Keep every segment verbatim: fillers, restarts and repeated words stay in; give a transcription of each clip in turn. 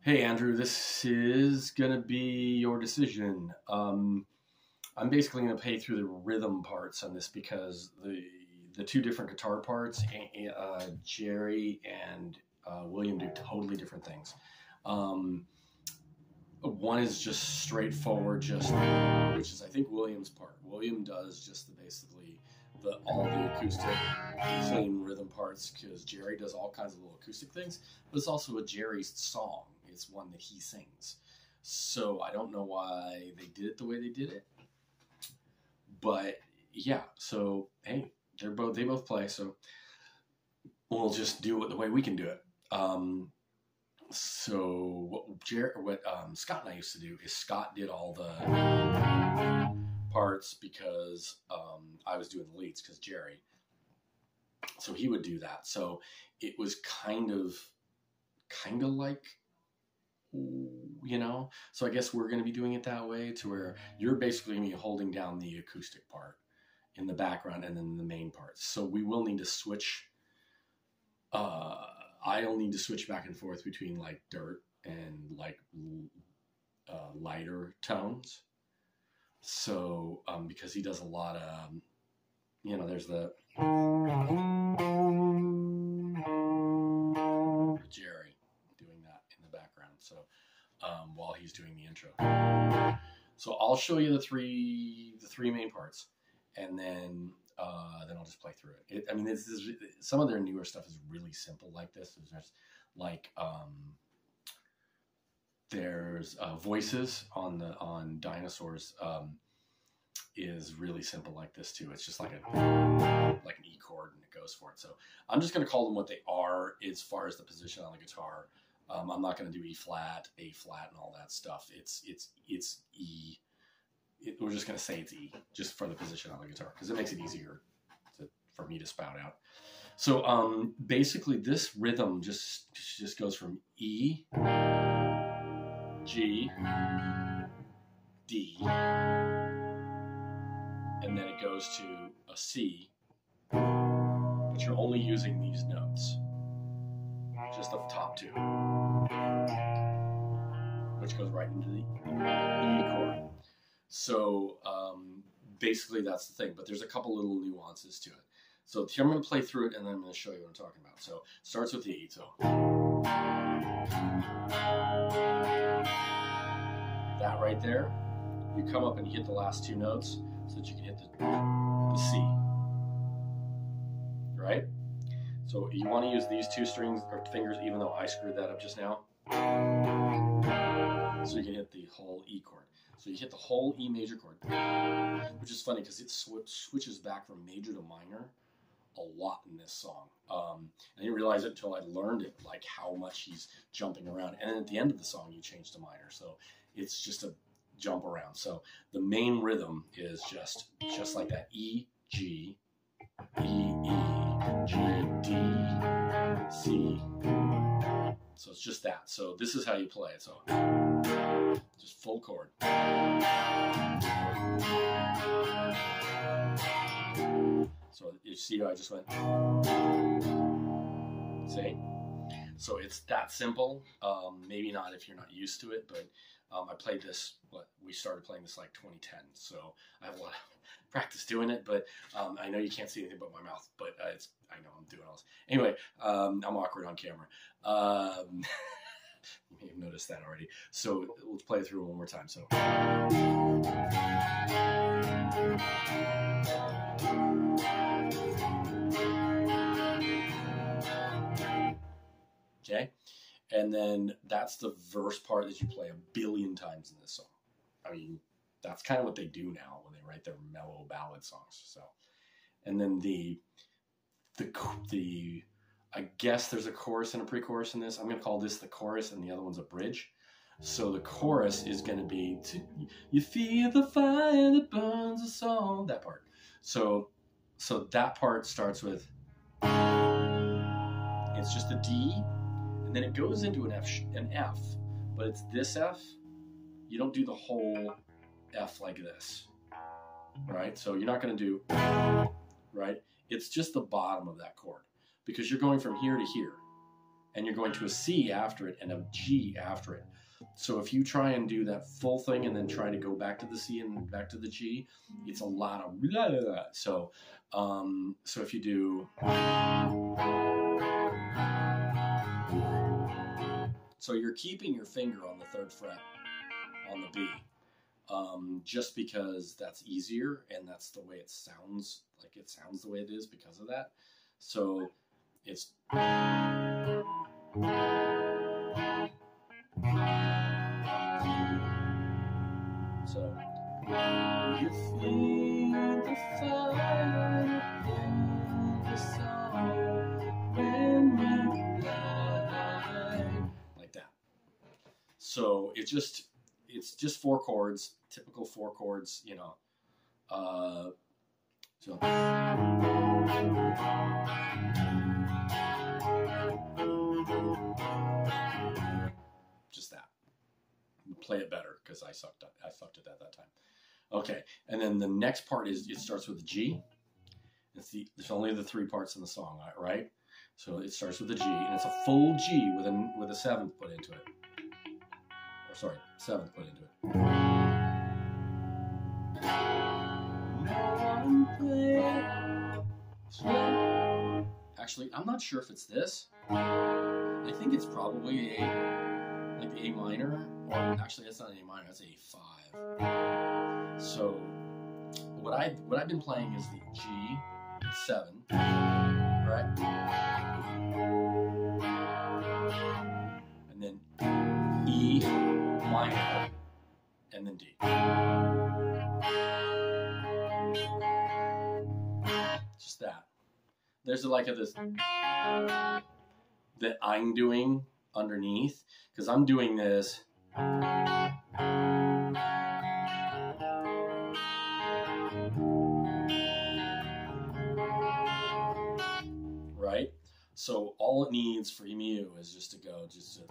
Hey Andrew, this is gonna be your decision. Um, I'm basically gonna play through the rhythm parts on this because the the two different guitar parts, uh, Jerry and uh, William do totally different things. Um, one is just straightforward, just which is I think William's part. William does just the basically the all the acoustic, clean rhythm parts because Jerry does all kinds of little acoustic things, but it's also a Jerry's song. It's one that he sings. So I don't know why they did it the way they did it. But yeah, so hey, they're both they both play, so we'll just do it the way we can do it. Um, so what Jerry, what um, Scott and I used to do is Scott did all the parts because um, I was doing the leads because Jerry. So he would do that. So it was kind of kind of like, you know, so I guess we're going to be doing it that way to where you're basically me holding down the acoustic part in the background and then the main parts. So we will need to switch. Uh, I'll need to switch back and forth between like dirt and like uh, lighter tones. So um, because he does a lot of, um, you know, there's the Jerry doing that in the background. So um, while he's doing the intro, so I'll show you the three the three main parts, and then uh, then I'll just play through it. it I mean, this is some of their newer stuff is really simple like this. There's like um, there's uh, voices on the on dinosaurs um, is really simple like this too. It's just like a like an E chord and it goes for it. So I'm just going to call them what they are as far as the position on the guitar. Um, I'm not going to do E flat, A flat, and all that stuff. It's it's it's E. It, we're just going to say it's E, just for the position on the guitar, because it makes it easier to, for me to spout out. So um, basically, this rhythm just just goes from E, G, D, and then it goes to a C. But you're only using these notes. Just the top two, which goes right into the E chord. So um, basically that's the thing, but there's a couple little nuances to it. So here I'm going to play through it and then I'm going to show you what I'm talking about. So it starts with the E. So that right there, you come up and you hit the last two notes so that you can hit the, the C, right? So you want to use these two strings or fingers, even though I screwed that up just now. So you can hit the whole E chord. So you hit the whole E major chord, which is funny because it sw switches back from major to minor a lot in this song. Um, I didn't realize it until I learned it, like how much he's jumping around. And then at the end of the song, you change to minor. So it's just a jump around. So the main rhythm is just, just like that. E, G, E, E, G, D, C. So it's just that. So this is how you play it. So just full chord. So you see how I just went. See? So it's that simple. Um, maybe not if you're not used to it, but um, I played this, what, we started playing this like twenty ten. So I have a lot of practice doing it, but um, I know you can't see anything but my mouth, but uh, it's, I know I'm doing all this. Anyway, um, I'm awkward on camera. Um, you may have noticed that already. So let's play it through one more time. So. Okay. And then that's the verse part that you play a billion times in this song. I mean, that's kind of what they do now when they write their mellow ballad songs. So, and then the, the, the, I guess there's a chorus and a pre-chorus in this. I'm going to call this the chorus and the other one's a bridge. So the chorus is going to be, to, you feel the fire that burns us all, that part. So, so that part starts with, it's just a D, and then it goes into an F, an F, but it's this F. You don't do the whole F like this, right? So you're not going to do, right? It's just the bottom of that chord because you're going from here to here. and you're going to a C after it and a G after it. So if you try and do that full thing and then try to go back to the C and back to the G, it's a lot of blah, blah, blah. So, um, so if you do, so you're keeping your finger on the third fret on the B, um, just because that's easier and that's the way it sounds. Like it sounds the way it is because of that. So it's. So, you feel the fire in the song when we lie. Like that. So it just, it's just four chords, typical four chords, you know. Uh, so. Just that. Play it better because I sucked at, I sucked at that that time. Okay, and then the next part is it starts with a G. It's the there's only the three parts in the song, right? So it starts with a G, and it's a full G with a with a seventh put into it. Or sorry, seventh put into it. Actually, I'm not sure if it's this. I think it's probably a like the A minor. Or actually, that's not an A minor. That's a five. So what I what I've been playing is the G seven, right? And then E minor, and then D. Just that. There's like a this that I'm doing underneath because I'm doing this. Right? So all it needs for you is just to go just to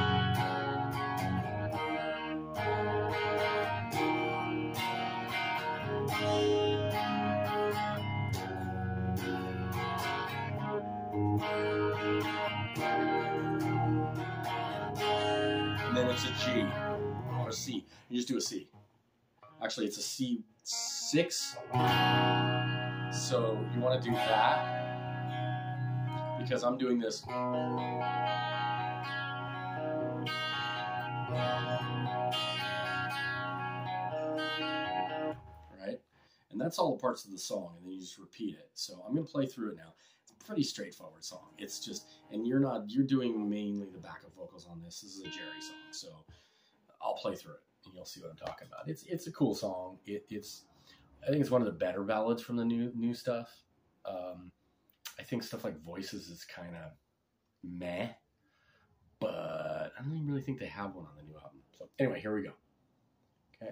and then it's a G or a C. You just do a C. Actually, it's a C six. So you want to do that because I'm doing this. Right? And that's all the parts of the song, and then you just repeat it. So I'm going to play through it now. It's a pretty straightforward song. It's just, and you're not, you're doing mainly the backup vocals on this. This is a Jerry song, so I'll play through it, and you'll see what I'm talking about. It's it's a cool song. It, it's, I think it's one of the better ballads from the new new stuff. Um, I think stuff like Voices is kind of meh, but I don't even really think they have one on the new album. So anyway, here we go. Okay.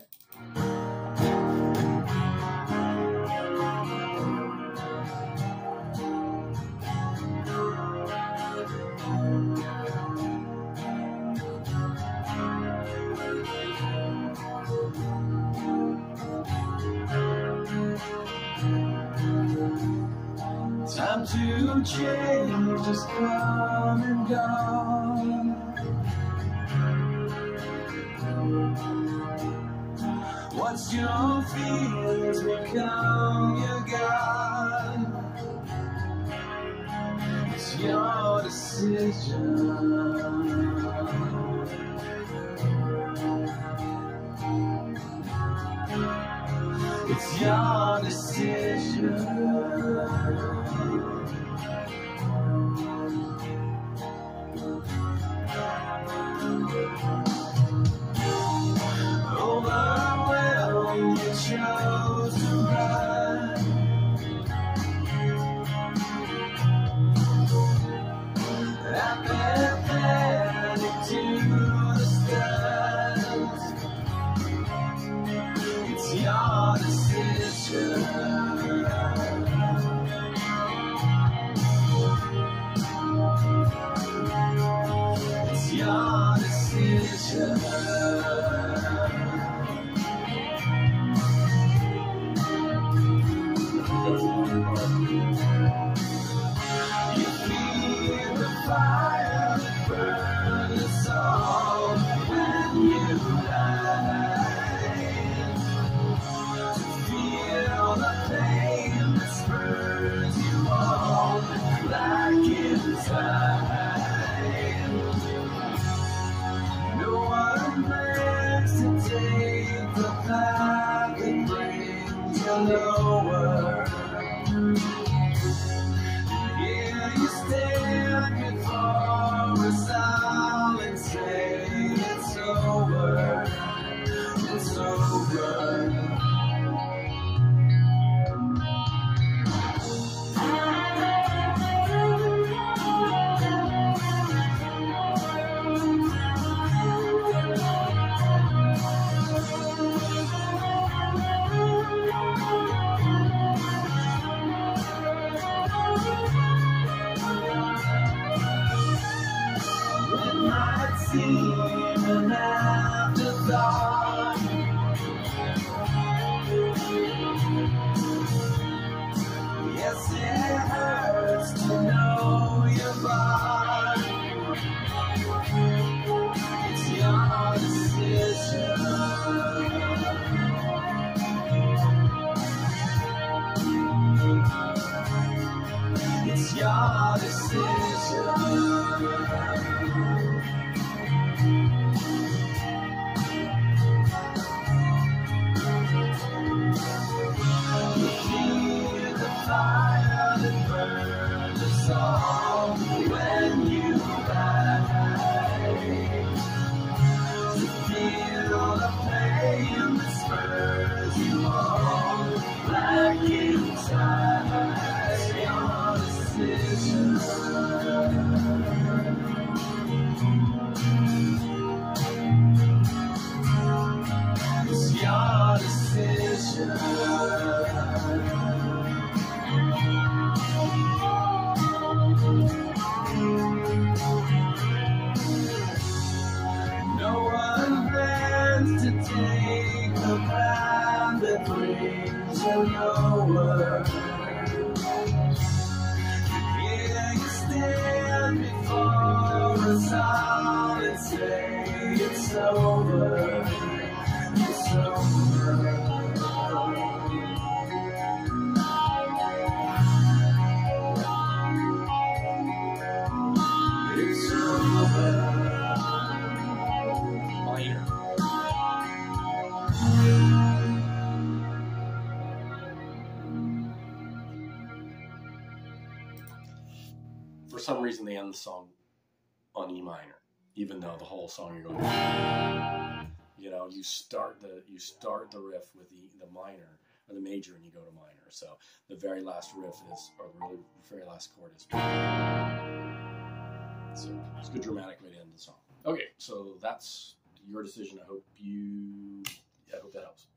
Time to change is come and gone. What's your feelings become your God? It's your decision. It's your decision. Overwhelmed, you chose to run. Apathetic to the stars. It's your decision. It's your decision. You feel the fire might seem an afterthought. Yes, it hurts to know you're bought. It's your decision. It's your decision. You feel the fire that burns us all when you ride. To feel the pain that spurs you on like inside. It's your decision. It's your decision. No one plans to take the path that brings you nowhere. Here you stand before us all and say it's over. It's over. It's over. Minor. For some reason, they end the song on E minor, even though the whole song you're going. You know, you start the you start the riff with the the minor or the major, and you go to minor. So the very last riff is, or the really very last chord is. So it's a good dramatic way to end the song. Okay, so that's your decision. I hope you. I hope that helps.